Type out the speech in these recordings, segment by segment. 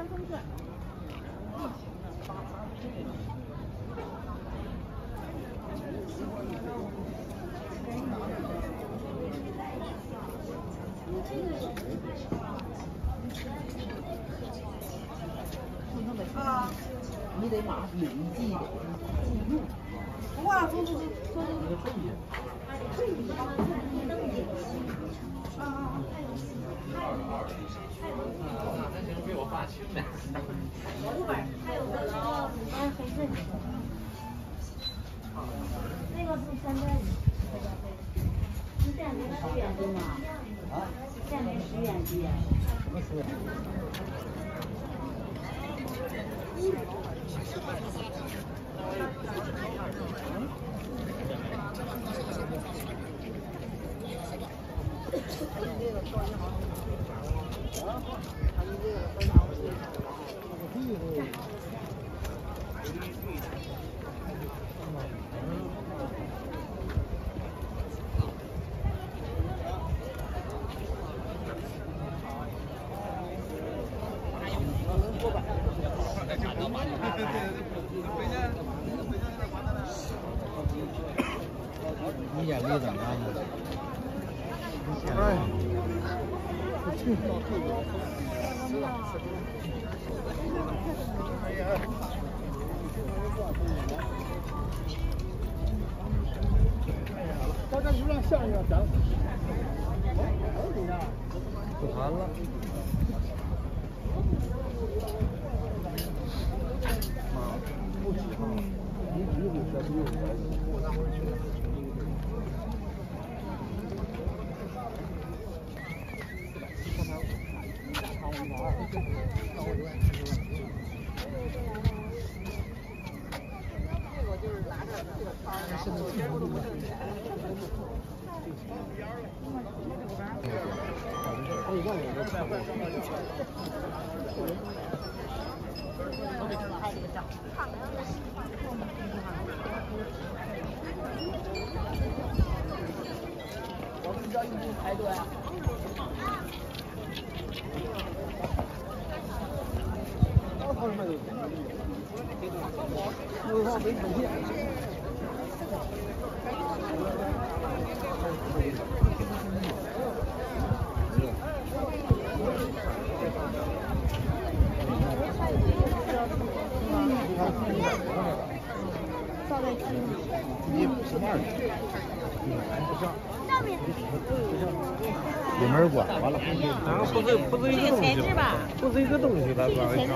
你得马累计的。哇，走。 那行被我爸亲的。 后边还有个黑色的，那个是现在的。你现在是10元币吗？啊？现在10元币。什么10元？ 你眼力怎么样呢？ 哎，大家就让下一个咱不谈了。不喜欢，你我那会儿去。我们这一排队啊。你什么2里面管完了，然后不是一个东西，不是一个东西，咱往外上。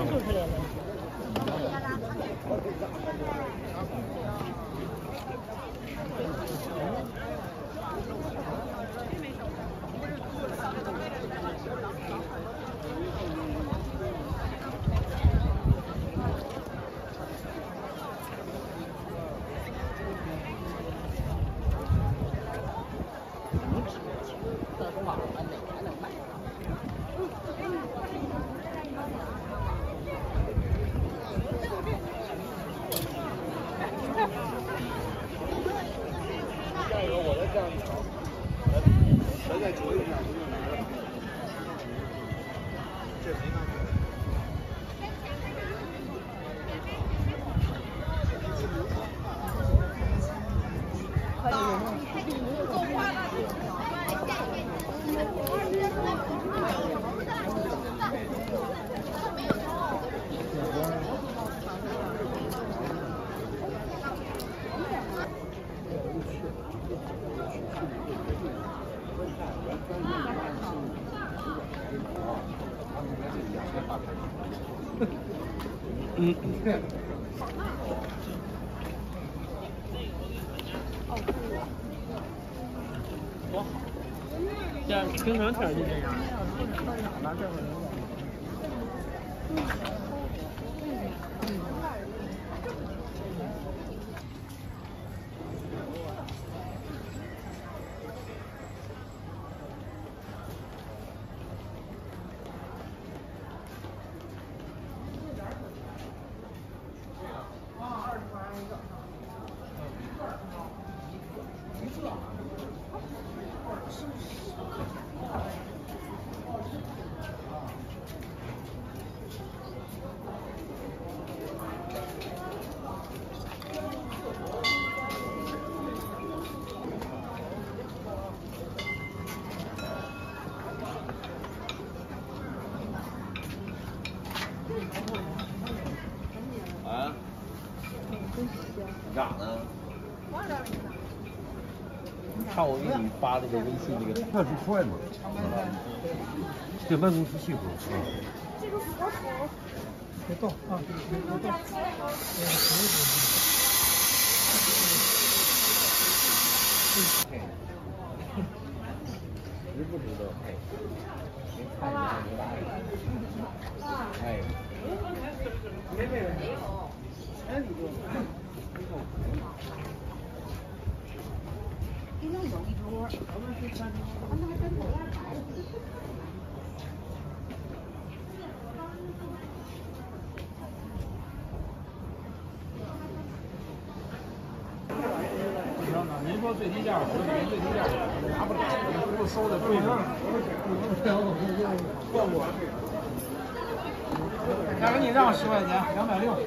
这样平常天就这样。 咋呢？看我给你发那个微信那个快速快嘛，对办公室系统。 这个佛头。 别动啊！别动。 知不知道？哎。 您说最低价，我给您最低价，拿不了，不收的贵吗？要不你让10块钱，260。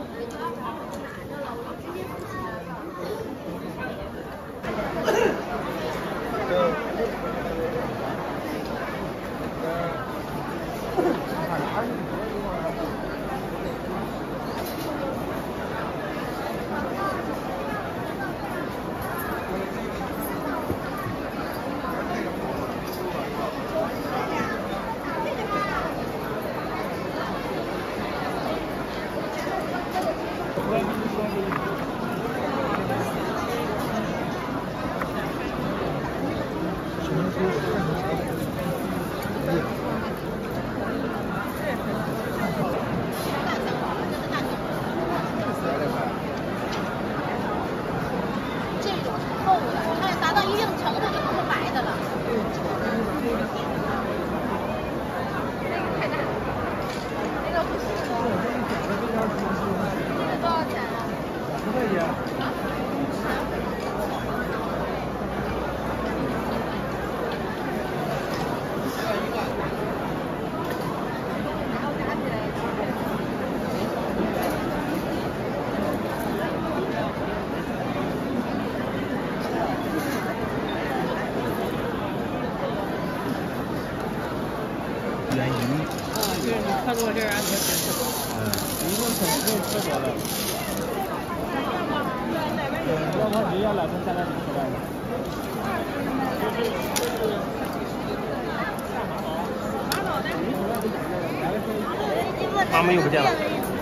就是你看过这儿安全检测，一共总共车多了。要不直接来从加拿大出来的。 他们又不见了。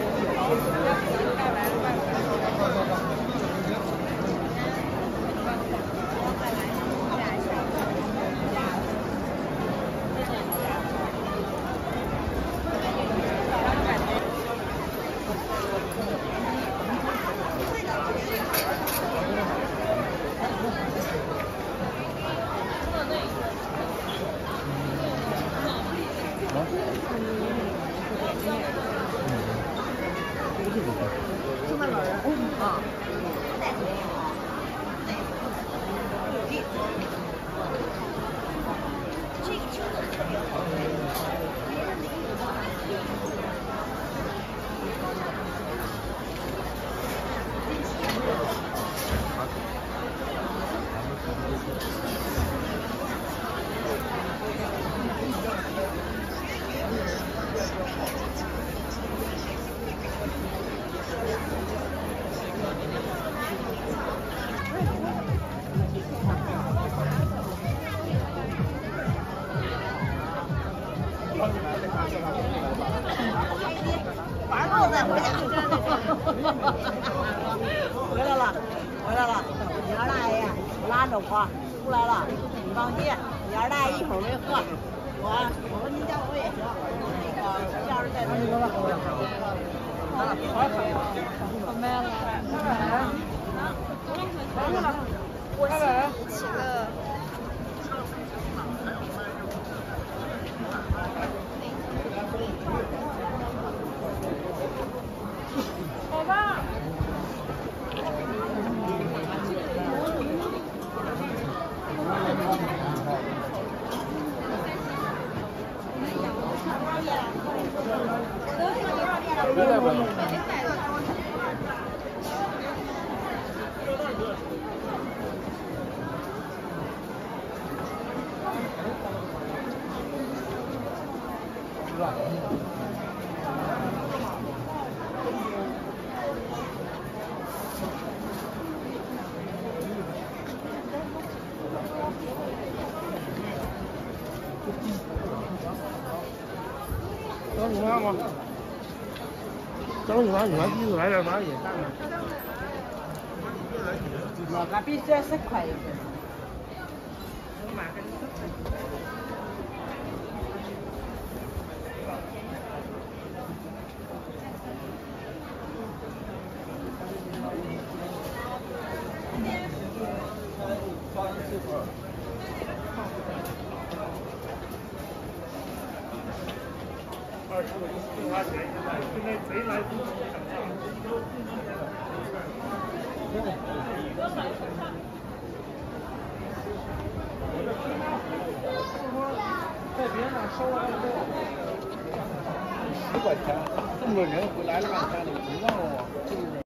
回来了，回来了，你二大爷拉着我出来了，你放心，你二大爷一会儿没喝，我说您叫我也行，那个要是在这个了，我没了，我起了。好吧。 你看吗？整你妈技术来点，反正也干了。 那个比这是快一点。 在别人那收了 10块钱，这么多人回来了，俺家里不让我。